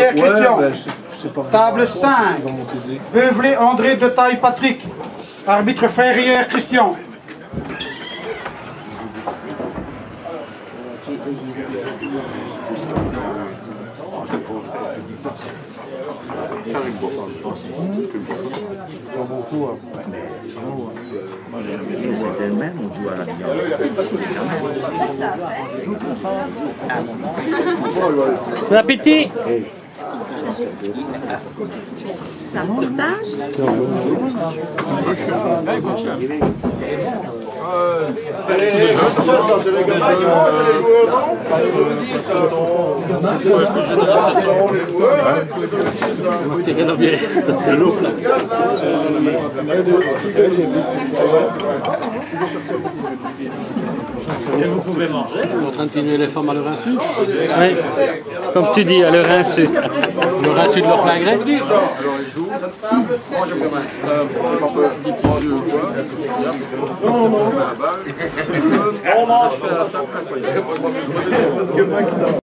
Ferrière Christian. Table 5. Beuvelé André de Taille Patrick. Arbitre Ferrière Christian. C'était le même, on joue à la viande. Bon appétit. C'est un reportage. Et vous pouvez manger. On est en train de filmer les femmes à leur insu. Oui, comme tu dis, à leur insu. Leur insu de leur plein gré. On mange.